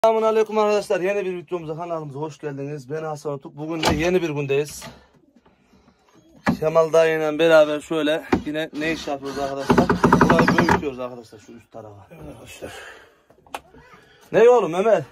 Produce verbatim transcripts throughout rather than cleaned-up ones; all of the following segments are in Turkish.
Selamun Aleyküm arkadaşlar, yeni bir videomuza, kanalımıza hoş geldiniz. Ben Hasan Otuk. Bugün de yeni bir gündeyiz. Kemal dayıyla beraber şöyle yine ne iş yapıyoruz arkadaşlar? Burayı büyütüyoruz arkadaşlar, şu üst tarafa. Evet arkadaşlar. Ne oğlum Ömer?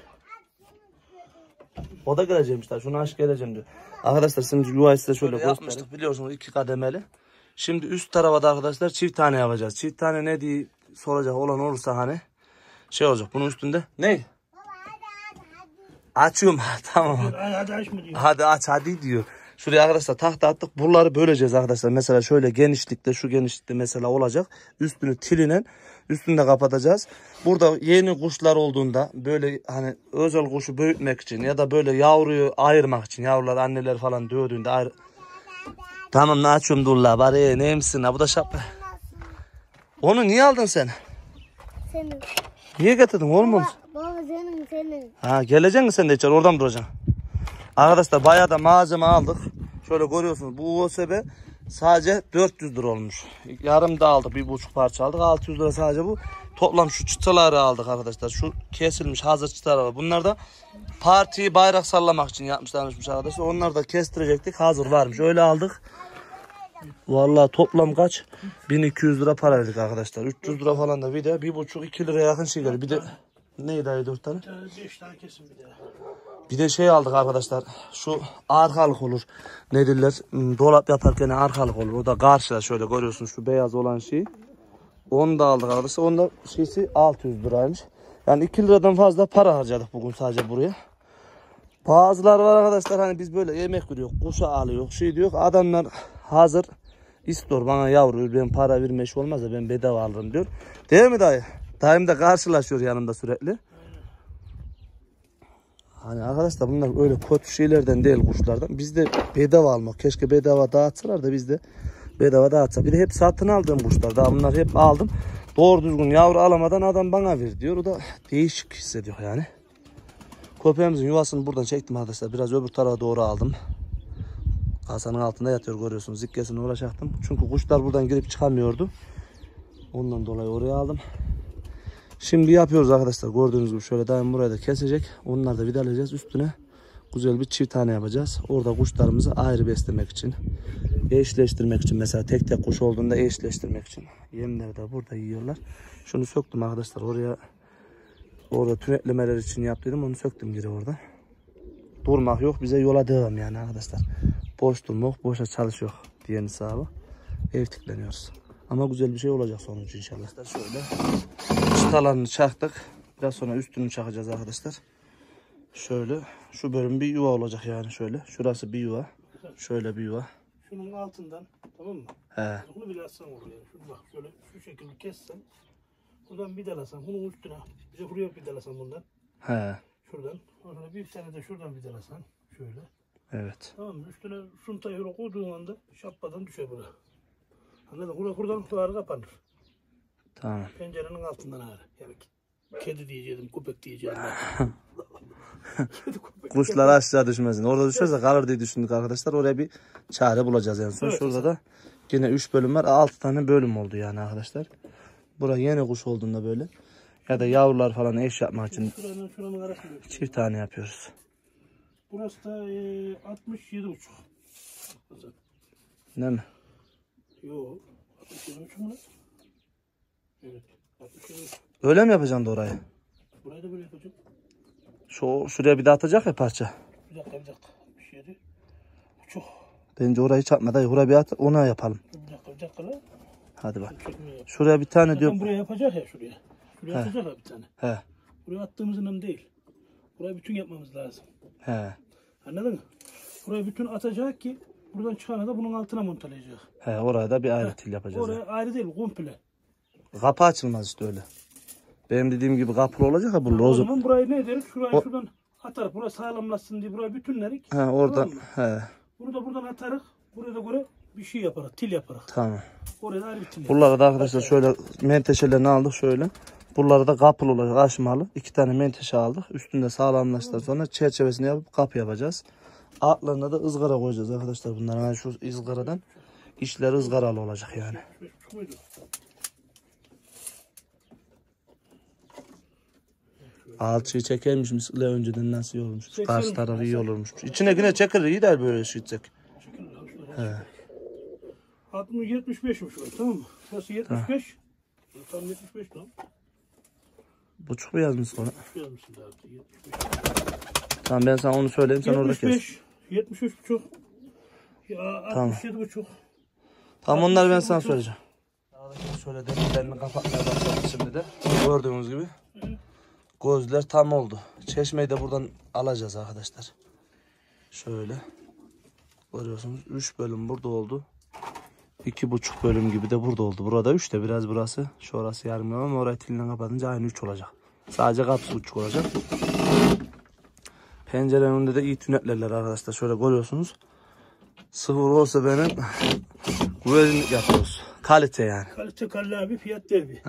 O da geleceğim işte, şunu aç geleceğim diyor. Arkadaşlar şimdi yuvayı size şöyle göstereyim. Biliyorsunuz iki kademeli. Şimdi üst tarafa da arkadaşlar çift tane yapacağız. Çift tane ne diye soracak olan olursa hani şey olacak bunun üstünde. Ne? Açıyorum. Tamam. Hadi aç mı diyor? Hadi aç hadi diyor. Şuraya arkadaşlar tahta attık. Buraları böleceğiz arkadaşlar. Mesela şöyle genişlikte, şu genişlikte mesela olacak. Üstünü tilinen üstünde kapatacağız. Burada yeni kuşlar olduğunda böyle hani özel kuşu büyütmek için ya da böyle yavruyu ayırmak için, yavrular anneler falan dövdüğünde ayır... Tamam ne açıyorum Dullah bari neymişsin ha bu da şapka. Onu niye aldın sen? Senin. Niye getirdin oğlum onu? Baba senin senin. Ha geleceksin mi sen de içeri, oradan duracaksın. Arkadaşlar bayağı da malzeme aldık. Şöyle görüyorsunuz bu U S B sadece dört yüz lira olmuş. Yarım da aldık, bir buçuk parça aldık, altı yüz lira sadece bu. Toplam şu çıtaları aldık arkadaşlar. Şu kesilmiş hazır çıtalar var. Bunlar da partiyi bayrak sallamak için yapmışlarmış arkadaşlar. Onları da kestirecektik, hazır varmış. Öyle aldık. Vallahi toplam kaç? bin iki yüz lira para verdik arkadaşlar. üç yüz lira falan da bir de bir buçuk iki liraya yakın şey geldi. Bir de neydi ayı dört tane? beş tane kesin bir de. Bir de şey aldık arkadaşlar. Şu arkalık olur. Ne derler? Dolap yaparken arkalık olur. O da karşıda şöyle görüyorsunuz şu beyaz olan şeyi. Onu da aldık arkadaşlar. Onun da şeysi altı yüz liraymış. Yani iki liradan fazla para harcadık bugün sadece buraya. Bazılar var arkadaşlar hani biz böyle yemek veriyor, kuşa alıyor, şey diyor. Adamlar hazır istiyor bana yavru ben para verme iş olmaz da ben bedava alırım diyor. Değil mi dayı? Dayım da karşılaşıyor yanımda sürekli. Hani arkadaşlar bunlar öyle kötü şeylerden değil, kuşlardan. Biz de bedava almak. Keşke bedava dağıtsalar da biz de bedava dağıtsak. Bir de hep satın aldığım kuşlar. Daha bunlar hep aldım. Doğru düzgün yavru alamadan adam bana ver diyor. O da değişik hissediyor yani. Köpeğimizin yuvasını buradan çektim arkadaşlar. Biraz öbür tarafa doğru aldım. Kasanın altında yatıyor görüyorsunuz. Zikkesine uğraşacaktım. Çünkü kuşlar buradan girip çıkamıyordu. Ondan dolayı oraya aldım. Şimdi yapıyoruz arkadaşlar. Gördüğünüz gibi şöyle daim burayı da kesecek. Onları da vidalayacağız. Üstüne güzel bir çift tane yapacağız. Orada kuşlarımızı ayrı beslemek için. Eşleştirmek için. Mesela tek tek kuş olduğunda eşleştirmek için. Yemleri de burada yiyorlar. Şunu söktüm arkadaşlar. Oraya orada tünetlemeler için yaptıydım. Onu söktüm geri orada. Durmak yok. Bize yola devam yani arkadaşlar. Boş durmak, boşa çalışıyor diyen hesabı. Ev tıklanıyoruz. Ama güzel bir şey olacak sonucu inşallah. Şöyle çıtalarını çaktık. Biraz sonra üstünü çakacağız arkadaşlar. Şöyle şu bölüm bir yuva olacak yani şöyle. Şurası bir yuva. Şöyle bir yuva. Şunun altından tamam mı? He. Bunu bir atsan oraya. Şunu bak şöyle şu şekilde kessen. Buradan vidalasan bunun üstüne. Bize buraya vidalasan bundan. He. Şuradan. Sonra bir tane de şuradan vidalasan. Şöyle. Evet. Tamam mı? Üstüne şuntayı öyle koyduğun anda şapkadan düşer bura. Anladın mı? Burada buradan duvarı kapanır. Tamam. Pencerenin altından ağrı. Yani kedi diyeceğim, köpek diyeceğim. Kuşlar aşağı düşmesin. Orada düşerse kalır diye düşündük arkadaşlar. Oraya bir çare bulacağız en son. Evet, şurada da yine üç bölüm var. altı tane bölüm oldu yani arkadaşlar. Bura yeni kuş olduğunda böyle. Ya da yavrular falan eş yapmak için şuranın, şuranın arasında çift tane yapıyoruz. Burası da e, altmış yedi buçuk. Ne mi? Yok. altmış yedi buçuk mu? Evet. altmış yedi buçuk. Öyle mi yapacaksın da orayı? Burayı da böyle yapacağım. Şu şuraya bir daha atacak ya parça. Bir dakika bir dakika. altmış yedi buçuk. Bence orayı çakma dayı. Oraya bir at, ona yapalım. Bir dakika bir dakika lan. Hadi bak. Şuraya bir tane diyor. Buraya yapacak ya şuraya. Şuraya He. atacak ya bir tane. He. Buraya attığımız önemli değil. Burayı bütün yapmamız lazım. He. Anladın mı? Buraya bütün atacak ki buradan çıkana da bunun altına montalayacak. He, oraya da bir ayrı til yapacağız. Oraya yani. Ayrı değil, komple. Kapı açılmaz işte öyle. Benim dediğim gibi kapılı olacak ya bu yani lozu. O zaman burayı ne ederiz? Şurayı o... şuradan atarız. Burası sağlamlaşsın diye burayı bütünlerik. He, oradan. Tamam He. Bunu da buradan atarız. Buraya da göre bir şey yaparız. Til yaparız. Tamam. Oraya da ayrı bir til yaparız. Buraları da arkadaşlar şöyle menteşelerini aldık şöyle. Buraları da kapılı olacak, aşmalı. İki tane menteşe aldık. Üstünde sağlamlaştıktan sonra çerçevesini yapıp kapı yapacağız. Altlarına da ızgara koyacağız arkadaşlar bunlar. Yani şu ızgaradan işler ızgaralı olacak yani. Alçıyı çekermiş misle önceden nasıl iyi olurmuş. Çekerim. Karşı tarafı iyi olurmuş. İçine yine çeker iyi der böyle şişecek. He. altmış yetmiş beşmiş var, tamam mı? Nasıl yetmiş beş? Tam yetmiş beş tamam. Buçuk mu yazmış sonra? Yazmışsın daha yetmiş beş. Tamam ben sana onu söyleyeyim sen orada kes. yetmiş beş, yetmiş üç buçuk. Ya Tamam. altmış yedi buçuk. Tamam onları ben sana söyleyeceğim. Şöyle demirlerini kapatmaya başladık şimdi de. Gördüğünüz gibi. Gözler tam oldu. Çeşmeyi de buradan alacağız arkadaşlar. Şöyle. Görüyorsunuz üç bölüm burada oldu. iki buçuk bölüm gibi de burada oldu. Burada üç de biraz burası. Şurası yarım ama orayı tille kapatınca aynı üç olacak. Sadece kapısı buçuk olacak. Pencerenin önünde de iyi tünetlerler arkadaşlar. Şöyle görüyorsunuz. Sıfır olsa benim güvenlik yapıyoruz. Kalite yani. Kalite kalli abi, fiyat derbi.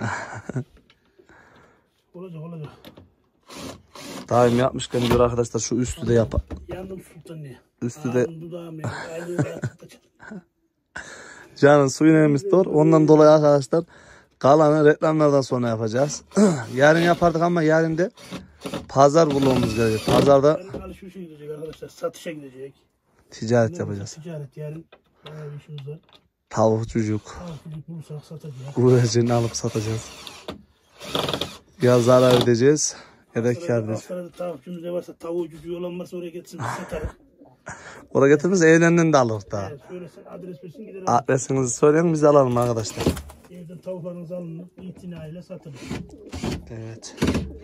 Olacak olacak. Daim yapmışken diyor arkadaşlar şu üstü de yap. Yandım sultan diye. Üstü de Yandım dudağım ya. Ayrıca canın suyun emmiş doğru. Ondan dolayı arkadaşlar kalanı reklamlardan sonra yapacağız. Yarın yapardık ama yarın da pazar bulmamız gerekiyor. Pazarda yarın alışverişe gidecek arkadaşlar. Satışa gidecek. ticaret yapacağız. Ticaret yarın. Bayağı bir işimiz var. Tavuk çocuk. Tavuk bulursak satacağız. Güvercini alıp satacağız. Ya zarar edeceğiz ya da kâr edeceğiz. Aslında tavukçumuz ne varsa tavuğu cücüğü olan varsa oraya getirsin biz satarız. Oraya getiririz evlerinden de alırız daha. Evet, söylesen adres versin gidelim. Adresinizi söyleyin biz alalım arkadaşlar. Evden tavuklarınızı alın, itinayla satın. Evet.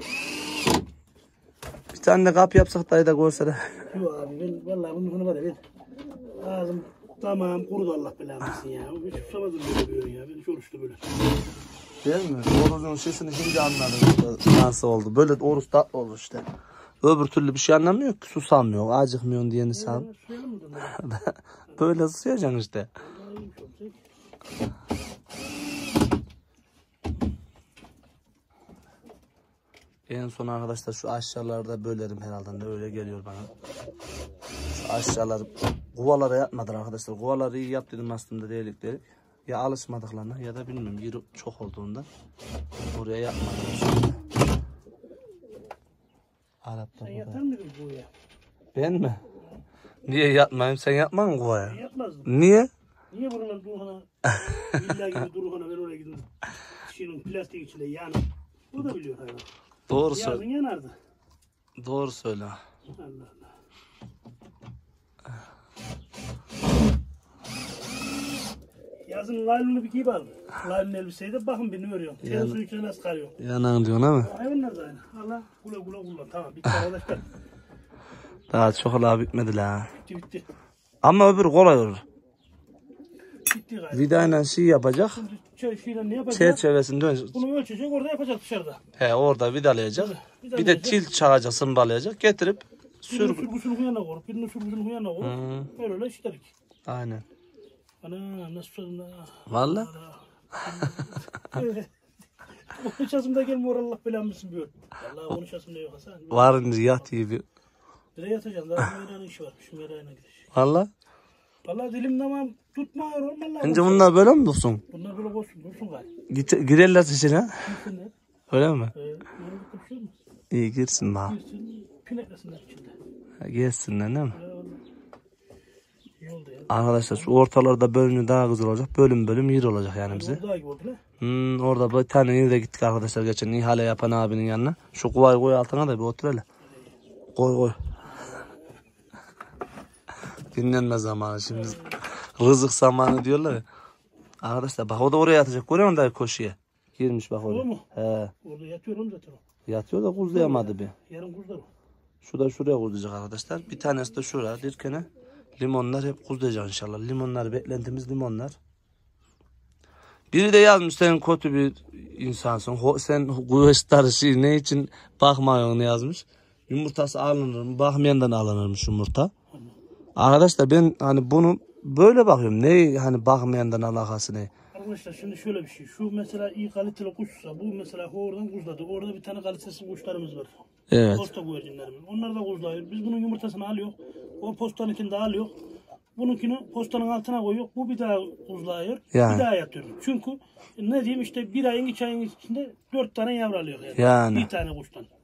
Bir tane de kapı yapsak dayı da görse de. Yok abi ben vallahi bunun bunu var ya ben ağzım tamam kurudu Allah belamısın ya. Hiç susamadım böyle böyle ya. Beni çoruştu böyle. Değil mi? Oruzun sesini şimdi anladım. Nasıl oldu? Böyle oruz tatlı olur işte. Öbür türlü bir şey anlamıyor ki. Susamıyor, acıkmıyor diye insan. Böyle susayacaksın işte. En son arkadaşlar şu aşağılarda bölerim herhalde. Öyle geliyor bana. Şu aşağılar kuvalara yapmadılar arkadaşlar. Kuvaları iyi yap dedim aslında değilikleri. Ya alışmadıklarına ya da bilmiyorum yeri çok olduğunda oraya yapmadılar. Sen yatar mıydın kuvaya? Ben mi? Niye yatmayayım? Sen yapma mı kuvaya? Ben yatmazdım. Niye? Niye buralar Durhan'a, villa gibi Durhan'a ben oraya gidiyorum. Şişinin plastik içinde yanıp. O da biliyor hayvan. Doğru Yazın söyle. yanardı. Doğru söyle. Allah Allah. Yazın laylonu bir giy bakalım. Laylon elbiseyi de bakın beni örüyorum. Senin suyun içine nasıl karıyor? Yanan diyorsun ama. Hayvanlar da aynı. Allah kula kula kullan. Tamam bitti arkadaşlar. Daha çok daha bitmedi la. Bitti bitti. Ama öbür kolay olur. Bitti galiba. Vidayla şey yapacak. Şimdi şey, şeyle ne yapacak? Çerçevesini dönecek. Bunu ölçecek orada yapacak dışarıda. He orada vidalayacak. Vidalayacak. Bir de til çakacak, sımbalayacak. Getirip Birinin sür. sürgüsünü huyana koyup, birinin sürgüsünü huyana koyup. Hmm. Öyle öyle işledik. Aynen. Ana nasıl sorun ha. Valla. Konuşasımda gelme oraya Allah belamısın diyor. Vallahi konuşasımda yok Hasan. Varınca yat iyi bir. Nereye yatacağım? Daha Meyra'nın işi varmış. Meyra'na gidecek. Valla. Vallahi dilim tamam tutmuyor oğlum vallahi. Önce bunlar böyle mi dursun? Bunlar böyle olsun. Dursun gari. Git, girerler içine. Gitsinler. Öyle mi? Ee, yoruluk bir şey olmaz. İyi girsin bana. Girsin. Pineklesinler içinde. Girsinler değil mi? Ee, oğlum. İyi oldu ya. Arkadaşlar şu ortalarda bölümü daha güzel olacak. Bölüm bölüm yer olacak yani bize. Orada gibi oldu lan. Hmm, orada bir tane yere gittik arkadaşlar geçen ihale yapan abinin yanına. Şu kuvayı koy altına da bir otur hele. Koy koy. Dinlenme zamanı şimdi. Rızık zamanı diyorlar ya. Arkadaşlar bak o da oraya yatacak. Görüyor musun dayı koşuya? Girmiş bak oraya. O mu? He. Orada yatıyorum zaten o. Yatıyor da kuzlayamadı bir. Yarın kuzlar o. Şu da şuraya kuzlayacak arkadaşlar. Bir tanesi de şuraya. Dirkene limonlar hep kuzlayacak inşallah. Limonlar beklentimiz limonlar. Biri de yazmış sen kötü bir insansın. Ho, sen kuvvetli şey ne için bakmıyorsun yazmış. Yumurtası alınır mı? Bakmayandan alınırmış yumurta. Arkadaşlar ben hani bunu böyle bakıyorum. Ne hani bakmayandan alakası ne? Arkadaşlar şimdi şöyle bir şey. Şu mesela iyi kaliteli kuşsa bu mesela oradan kuzladı. Orada bir tane kalitesiz kuşlarımız var. Evet. Posta güvercinlerimiz. Onlar da kuzlayıyor. Biz bunun yumurtasını alıyor. O postanınkini de alıyor. Bununkini postanın altına koyuyor. Bu bir daha kuzlayıyor. Yani. Bir daha yatıyor. Çünkü ne diyeyim işte bir ayın iki ayın içinde dört tane yavru alıyor. Yani. Yani. Bir tane kuştan.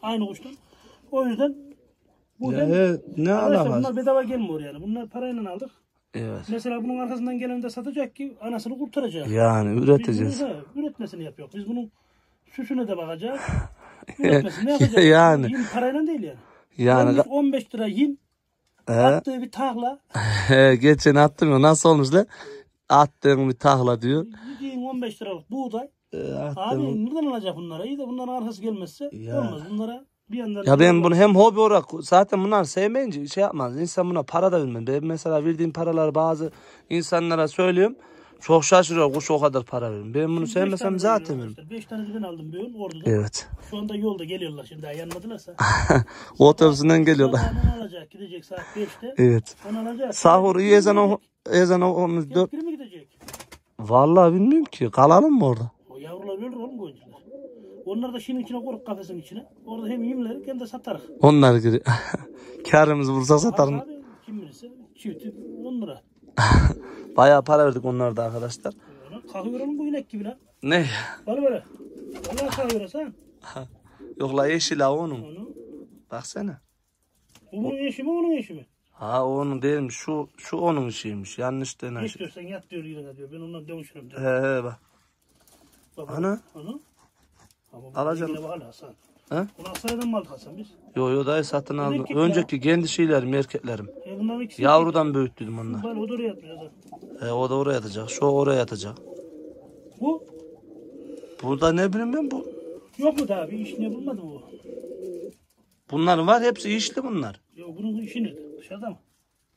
Aynı kuştan. O yüzden bu Ya, hem, evet, ne arkadaşlar alakası? bunlar bedava gelmiyor yani. Bunlar parayla aldık. Evet. Mesela bunun arkasından gelen de satacak ki anasını kurtaracak. Yani üreteceğiz. Biz bunu, he, üretmesini yapıyor. Biz bunun süsüne de bakacağız. Üretmesini yapacağız. Yani. Yem parayla değil yani. Yani Yalnız on beş lira yem he, attığı bir tahla. geçen attım ya, nasıl olmuş lan? Attığım bir tahla diyor. Yediğin on beş liralık buğday. E, attığım... Abi nereden alacak bunlara? İyi de bunların arkası gelmezse Ya. olmaz. Bunlara bir yandan... Ya ben bunu hem hobi olarak zaten bunlar sevmeyince şey yapmaz. İnsan buna para da vermez. Ben mesela verdiğim paraları bazı insanlara söylüyorum. Çok şaşırıyor kuş o kadar para verin. Ben bunu sevmesem zaten veririm. beş tane ben aldım bir yol orada. Evet. Şu anda yolda geliyorlar şimdi daha yanmadılarsa. O otobüsünden geliyorlar. Onu alacak gidecek saat beşte. Evet. Onu alacak. Sahur iyi ezan o ezan olmuş dört. Biri mi gidecek? Vallahi bilmiyorum ki. Kalalım mı orada? O yavrular ölür oğlum koyuncular. Onlar da şinin içine koruk kafesin içine. Orada hem yemleri hem de satarız. Onlar gibi. Karımız vursa satarım. Abi kim bilirse çifti on lira. Bayağı para verdik onlarda arkadaşlar. Kalkıyor oğlum bu inek gibi lan. Ne? Bana böyle. Allah kalkıyor sen. Yok la yeşil ha onun. Onu. Baksana. Bu bunun eşi mi onun eşi mi? Ha onun değilmiş. Şu şu onun işiymiş. Yanlış denen Geç şey. diyorsan yat diyor yine diyor. Ben ondan dövüşürüm diyor. He he bak. Baba, Ana. Ana. Ama Alacağım. Yine bakalım Hasan. He? Bunu Aksaray'dan mı aldık Hasan biz? Yo yo dayı satın aldım. erkek ya. Önceki kendi şeylerim, erkeklerim. E bunların ikisi. Yavrudan büyüttüm onlar. Böyle o da oraya yatmış Hasan. He o da oraya yatacak. Şu oraya yatacak. Bu? Burada ne bileyim ben bu. Yok mu daha bir iş ne bulmadı bu? Bunların var hepsi işli bunlar. Yok bunun işi nerede? Dışarıda mı?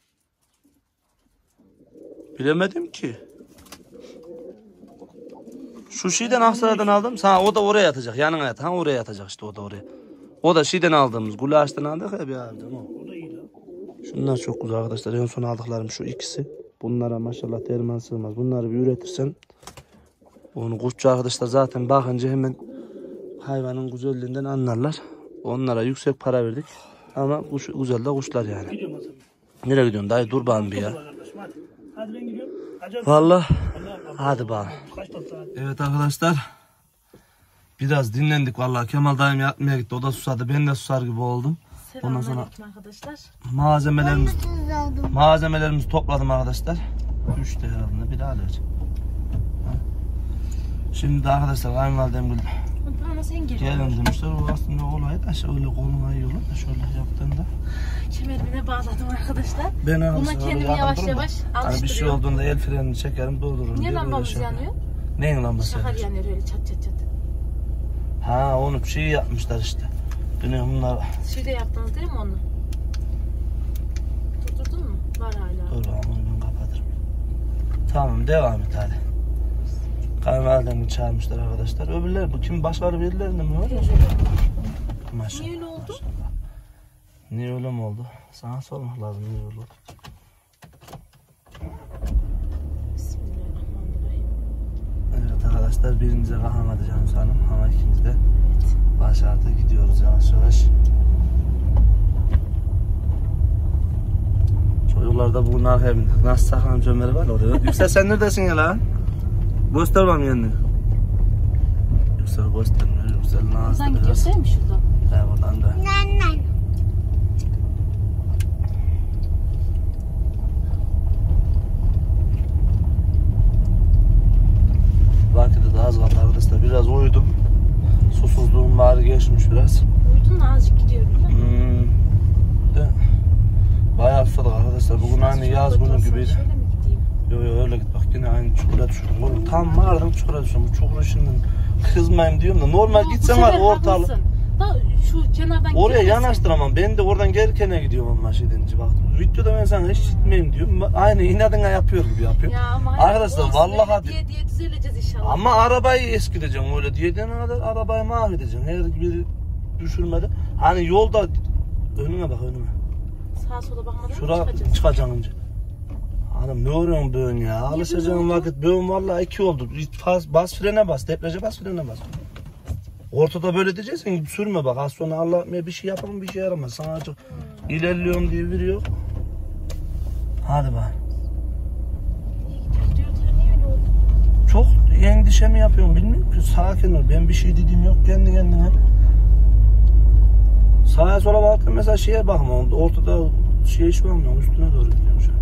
Bilemedim ki. Şu şeyden Aksaray'dan aldım. Sana o da oraya yatacak. Yanına yat. Ha oraya yatacak işte o da oraya. O da şeyden aldığımız. Gulaş'tan aldık ya bir abi. O da iyi lan. Şunlar çok güzel arkadaşlar. En son aldıklarım şu ikisi. Bunlara maşallah derman sığmaz. Bunları bir üretirsen onu kuşçu arkadaşlar zaten bakınca hemen hayvanın güzelliğinden anlarlar. Onlara yüksek para verdik. Ama kuş, güzel de kuşlar yani. Gidiyorum Hasan. Nereye gidiyorsun dayı? Dur bana bir ya. Kardeşim, Hadi. Hadi ben gidiyorum. Acaba. Vallahi. Allah Hadi bana. Kaç tane saat? Evet arkadaşlar. Biraz dinlendik vallahi. Kemal dayım yatmaya gitti. O da susadı. Ben de susar gibi oldum. Ondan sonra Selamünaleyküm arkadaşlar. malzemelerimiz malzemelerimizi topladım arkadaşlar. Üçte herhalde bir daha alacağım. Şimdi de arkadaşlar kayınvalidem gül Bana sen gel. gelin demişler. O aslında olay da şöyle koluna iyi olur da şöyle yaptığında. Kemerime bağladım arkadaşlar. Ben Buna arkadaşlar kendimi öyle yavaş yakın yavaş durma. Hani bir şey alıştırıyorum. olduğunda el frenini çekerim durdururum. Niye diye böyle lambamız şey yapıyorum. yanıyor? Neyin lambası Şakar yanıyor? yanıyor öyle çat çat çat. Ha onu bir şey yapmışlar işte. Bilmiyorum bunlar. Siz de yaptınız değil mi onu? Durdurdun mu? Var hala. Dur bakalım onu ben kapatırım. Tamam devam et hadi. Kayınvalidemi çağırmışlar arkadaşlar. Öbürleri bu kim başkaları birilerinde mi var? Maşallah. Niye öyle oldu? Maşallah. Niye öyle mi oldu? Sana sormak lazım niye öyle oldu. Bismillahirrahmanirrahim. Evet arkadaşlar birinize kahamadı Cansu Hanım ama ikimiz de başardı. Gidiyoruz yavaş yavaş. Çocuklar da bugün arkaya bindik. Nasıl saklanmış Ömer'i var oraya. Yüksel sen neredesin ya lan? Göster bana kendini. Yüksel göstermiyor. Yüksel nazlı Buradan biraz. gidiyoruz değil mi şuradan? He buradan da. Vakti de az kaldı arkadaşlar. Biraz uyudum. Susuzluğum bari geçmiş biraz. Uyudun da azıcık gidiyor biliyor musun? Hmm. De. Bayağı susadık arkadaşlar. Bugün aynı yaz günü gibiydi. Şöyle mi gideyim? Yo yo öyle git bak yine aynı çukura düşürdüm. Oğlum tam vardım çukura düşürdüm. Bu çukuru şimdi kızmayayım diyorum da normal Yok, bu gitsen var sefer ortalık. haklısın. Da şu kenardan Oraya gidersen- yanaştıramam. Ben de oradan gelirken gidiyorum ama şey denince bak. Videoda ben sana hiç gitmeyeyim diyorum. Aynı inadına yapıyor gibi yapıyor. Ya ama Arkadaşlar olsun, vallahi öyle diye diye düzeleceğiz inşallah. ama arabayı eskideceksin öyle diyeceğin kadar arabayı mahvedeceksin. Her biri düşürmedi. Hani yolda önüne bak önüne. Sağa sola bakmadan Şura çıkacağız. çıkacaksın önce. Hanım ne örüyorsun böğün ya? Alışacağın vakit böğün vallahi iki oldu. Bas, bas frene bas. Depreşe bas frene bas. Ortada böyle diyeceksin gibi sürme bak. Az sonra Allah bir şey yapalım bir şey yaramaz. Sana açık hmm. ilerliyorum diye biri yok. Hadi bak. Gidiyoruz ya niye öyle oldu? Çok endişe mi yapıyorum bilmiyorum ki. Sakin ol. Ben bir şey dediğim yok kendi kendine. Sağa sola baktım mesela şeye bakma. Ortada şey hiç bakmıyorum. Üstüne doğru gidiyorum şu an.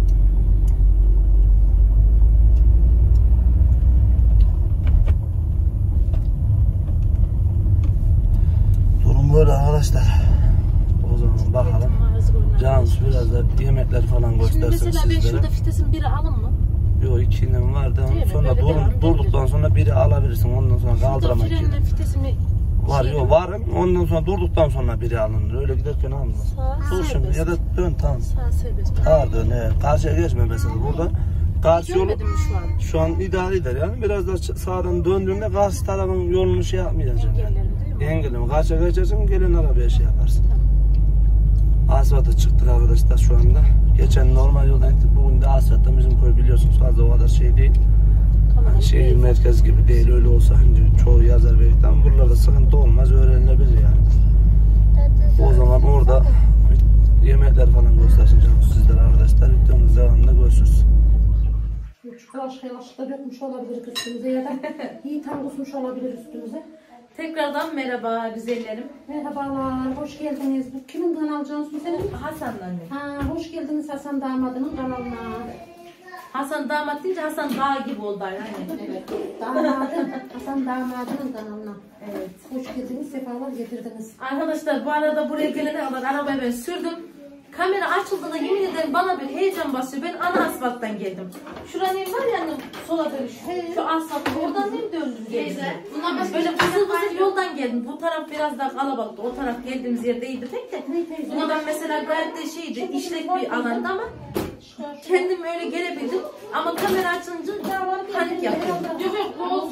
Durum böyle arkadaşlar. O zaman bakalım. Cansu biraz da yemekler falan Şimdi göstersin mesela ben sizlere. şurada fitesin biri alın mı? Yok ikinin vardı. Değil mi? Sonra Böyle dur, devam durduktan edebiliriz. sonra biri alabilirsin. Ondan sonra Şurada kaldıramak frenle gelir. fitesini Var şey yok varım. Ondan sonra durduktan sonra biri alınır. Öyle giderken alınır. Sağ Dur şimdi serbest. ya da dön tamam. Sağ serbest. Sağa dön he. Karşıya geçme mesela burada. Karşı yolu Görmedim mi şu an? şu an idare eder yani. Biraz da sağdan döndüğünde karşı tarafın yolunu şey yapmayacaksın. Yani. Engellerim değil mi? Engelimi karşıya geçersin gelen arabaya şey yaparsın. Asfalta çıktık arkadaşlar şu anda. Geçen normal yoldan gittik. Bugün de asfaltta bizim köy biliyorsunuz fazla o kadar şey değil. Kamerayı Şehir değil. merkez gibi değil öyle olsa hani çoğu yazar belki ama buralarda sıkıntı olmaz öğrenilebilir yani. O zaman orada yemekler falan göstersin canım sizlere arkadaşlar. Videomuz devamında görüşürüz. Başka yaşta dökmüş olabilir üstümüze ya da iyi tam kusmuş olabilir üstümüze. Tekrardan merhaba güzellerim. Merhabalar, hoş geldiniz. Bu kimin kanalı Cansu senin? Hasan'la anne. Ha, hoş geldiniz Hasan damadının kanalına. Hasan damat deyince Hasan dağ gibi oldu hani. Evet, damadım. Hasan damadının kanalına. Evet. Hoş geldiniz, sefalar getirdiniz. Arkadaşlar bu arada buraya gelene kadar arabayı ben sürdüm. Kamera açıldığında yemin ederim bana bir heyecan basıyor. Ben ana asfalttan geldim. Şuranın var ya annem sola dönüş. Şu asfalt oradan değil mi döndüm geldim. Böyle vızıl vızıl yoldan geldim. Bu taraf biraz daha kalabalıktı. O taraf geldiğimiz yer değildi pek de. Buna ben mesela gayet de şeydi, işlek bir alanda ama kendim öyle gelebildim. Ama kamera açınca panik yaptım. Yok yok bu olmuş.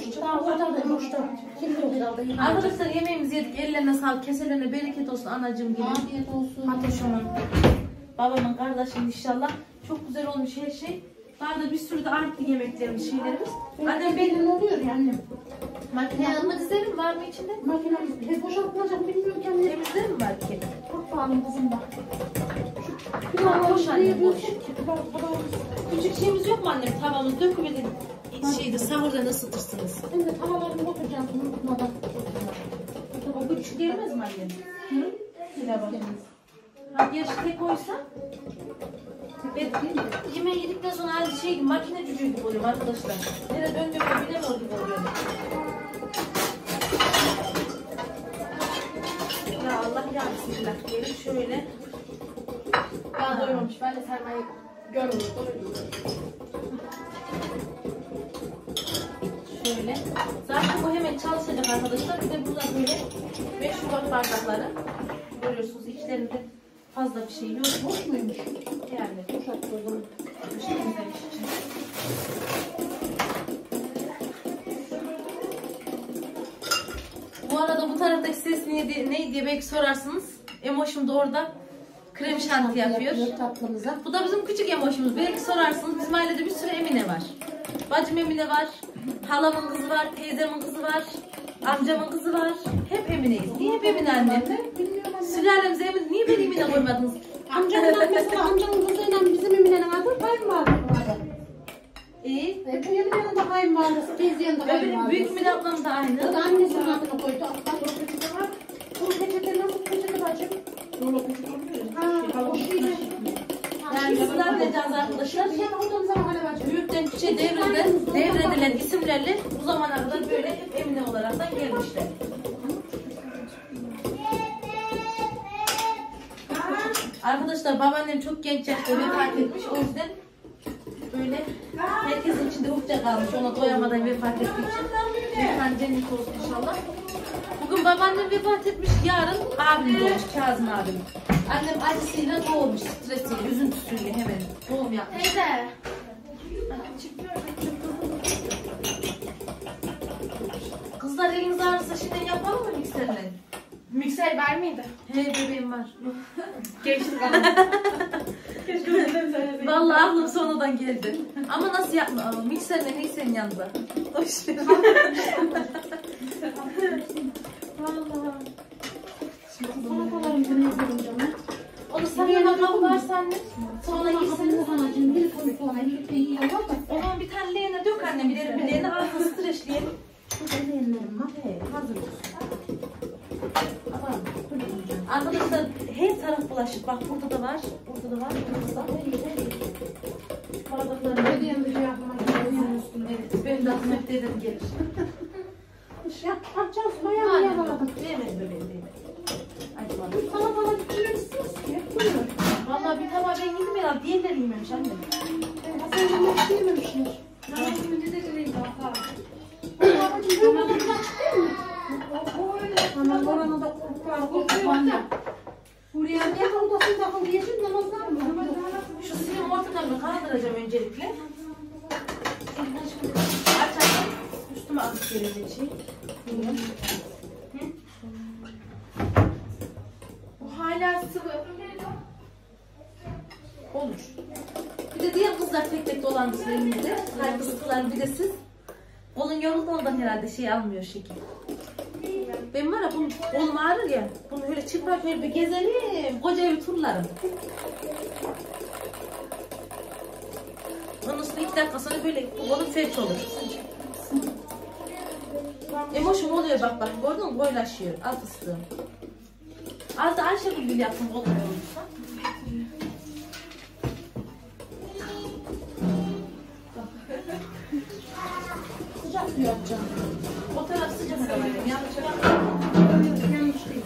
Arkadaşlar yemeğimizi yedik. Ellerine sağlık, keselerine bereket olsun anacığım gibi. Afiyet olsun. Ateşo'nun, babamın, kardeşim inşallah. Çok güzel olmuş her şey. Daha da bir sürü de arttı yemeklerimiz, şeylerimiz. Annem belli oluyor ya annem. Makine yanma dizerim var mı içinde? Makinemiz hep boşaltılacak bilmiyorum ki annem. Temizler mi var ki? Çok pahalı kızım bak. Bak, boş annem, boş. Bak, Küçük şeyimiz yok mu annem? Tavamız döküverin. Şeyde sahurdan ısıtırsınız. Ben de tavalarını oturacağım bunu unutmadan. O küçük gelmez mi annem? Hı? Şöyle bak. Ha, gerçi tek oysa. Ben yemeği yedikten sonra aynı şey gibi makine cücüğü gibi oluyorum arkadaşlar. Nereye döndüğümü bilemiyor gibi oluyorum. Ya Allah ya bismillah diyelim şöyle. Daha doymamış. Ben de sermaye görmedim. Şöyle. Zaten bu hemen çalışacak arkadaşlar. Bir de burada böyle beş yuvarlak bardakları. Görüyorsunuz içlerinde fazla bir şey yok. Boş muymuş? Yani Boşalt koydum. temizlemiş için. Bu arada bu taraftaki ses neydi, neydi diye belki sorarsınız. Emoşum da orada krem şanti yapıyor. Tatlımıza. Bu da bizim küçük emoşumuz. Belki sorarsınız bizim ailede bir sürü Emine var. Bacım Emine var, halamın kızı var, teyzemin kızı var, amcamın kızı var. Hep Emine'yiz. Niye hep Emine annem? Bilmiyorum anne. Sülalemize Emine, niye beni Emine koymadınız? Amcamın mesela amcamın kızıyla bizim Emine'nin adı kayınvalide vardı. İyi. E, bu Emine'nin de kayınvalidesi, teyzenin de Ve benim kayınvalidesi. büyük Emine ablam da O aynı. da annesinin adını koydu. Hatta o peçete var. Bu peçete nasıl peçete bacım? Ha, o şeyde. Yani sizler de caz arkadaşlar. Şey olduğum zaman hani bacım. Büyükten küçüğe devrilen, devredilen isimlerle bu zamana kadar böyle hep Emine olarak da gelmişler. Arkadaşlar babaannem çok genç yaşta vefat etmiş. O yüzden böyle herkesin içinde ukde kalmış. Ona doyamadan vefat ettiği için. Mekan cennet olsun inşallah. Bugün babaannem vefat etmiş. Yarın abim doğmuş. Kazım abim. Annem acısıyla doğmuş. Stresiyle, üzüntüsüyle hemen doğum yapmış. Teyze. Kızlar eliniz ağrısa şimdi yapalım mı mikserle? Mikser var mıydı? He bebeğim var. Geçtik ama. Vallahi aklım sonradan geldi. Ama nasıl yapma? Ama mikserle neyse senin yanında. Hoş ver. Vallahi. Salatalarımızı ne yapalım canım? Onu sarıyana kabı varsa anne. Sonra yersiniz. Anacığım bir koy sonra birlikte yiyorlar da. O zaman bir tane leğene dök annem. Bir bir leğene ağzını streçleyelim. Bu da leğenlerim var. He hazır olsun. Arkadaşlar her taraf bulaşık. Bak burada da var. Burada da var. Burada da var. Bardakları Ne diyeyim bir şey yapmak istiyorum üstüne. evet. Benim de aklıma hep dedim gelir. Yap, yapacağız. Bayağı bir yapamadım. Değmedi bebeğim değmedi. Acaba. Sana bana gitmemişsiniz ki. Buyurun. Valla bir tabağı ben yedim herhalde. Diğerleri yememiş annem. Hasan yemek yememişler. Ben şimdi de geleyim daha. Babacığım böyle olacak değil mi? O öyle. Aman oranı da kurtar. Kurtar. Buraya ne odasını takıldı yeşil namazlar mı? Şu suyun ortadan kaldıracağım öncelikle. Açalım. Üstüme atıp gelecek şey. Hı? Bu hala sıvı. Olur. Bir de diğer kızlar tek tek dolanmışlar elimizde. Herkes kızlar bir de siz. Kolun yoruldu ondan herhalde şey almıyor şekil. Ben var ya bunun kolum ağrır ya. Bunu böyle çıplak böyle bir gezelim. Koca bir turlarım. Onun üstüne iki dakika sonra böyle kolum felç olur. Emoşum oluyor bak bak. Gördün mü? Boylaşıyor. Al fıstığım. Az da Ayşegül gibi yaptım kolum yorulursa. Sıcak mı yapacağım? O taraf sıcak sanırım. Yanlış Yanlış değil.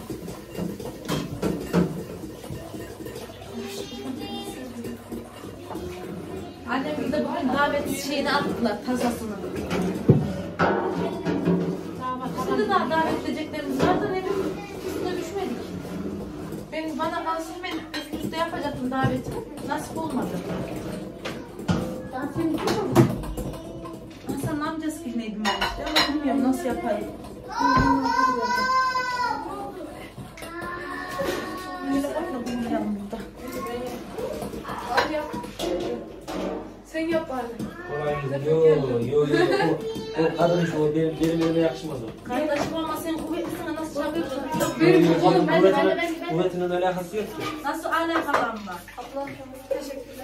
Annem bir de bugün davet şeyini attılar, tazasını. Şimdi daha davet edeceklerimiz var da ne bileyim, üstüne düşmedik. Ben bana kalsın ben üst üste yapacaktım davetimi, nasip olmadı. Ben seni tutamam. Hasan'ın amcası gibi neydim ben işte ama bilmiyorum nasıl yapayım. Böyle bakma bunu yanımda. Sen yap bari. Yo yo yo. O, o kadın işte o benim benim elime yakışmaz o. Kardeşim ama sen kuvvetlisine nasıl yapıyorsun? Benim oğlum, ben- ben- ben- ben- kuvvetinin alakası yok ki. Nasıl alakalı var? Ablam teşekkürler.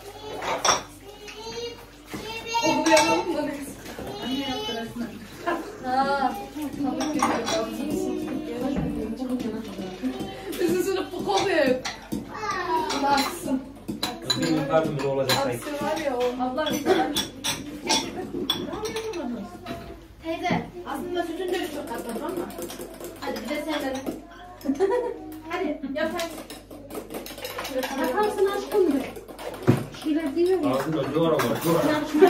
Okulu yapalım mı? Anne yaptı resmen. Ha. Bizim sınıf bu kovuyor. Allah'sın. Benim kalbimde olacak sanki. Aksi var ya o. Ablam bir tane. Teyze aslında sütün de çok katladım ama. Hadi bir de sen de. Hadi yaparsın. Yaparsın aşkım de. Bir şeyler diyor ya. Ağzında zor var zor.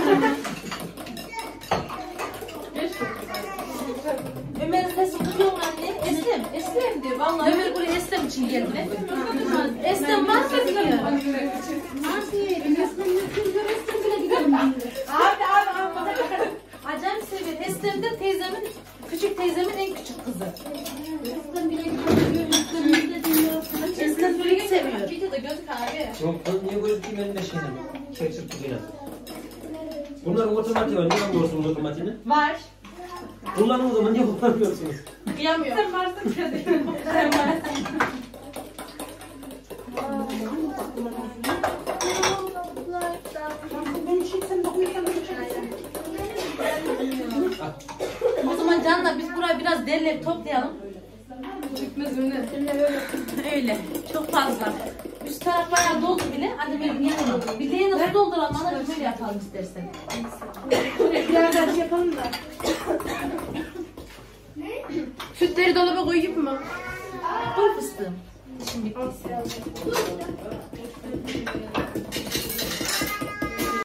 Ömer'in sesi duyuyor mu anne? Eslem, Eslem diyor. Vallahi Ömer buraya Eslem için geldi. Eslem var mı diyor. Nasıl? Resmen yüzünce resmen bile gidelim. Abi abi abi. Acayip seviyor. Eslem de teyzemin, küçük teyzemin en küçük kızı. Resmen bile gidelim. Resmen bile dinliyor. Eslem böyle seviyor. Videoda gözük abi. Yok kız niye gözüküyor benim de şeyim? Çek çırptı yine. Bunların otomatiği var. Niye almıyorsunuz otomatiğini? Var. Kullanın o zaman niye kullanmıyorsunuz? Kıyamıyor. Sen varsın kedi. Sen varsın. Ben çiğsem de uyursam da çiğsem. O zaman Can'la biz burayı biraz derleyip toplayalım. Bitmez öyle. Öyle. Çok fazla. Üst taraf bayağı doldu bile. Hadi benim yanına doldu. Bir de nasıl dolduralım? Ana böyle yapalım istersen. Birader yapalım da. Sütleri dolaba koyayım mı? Koy fıstığım. İşim bittiyse.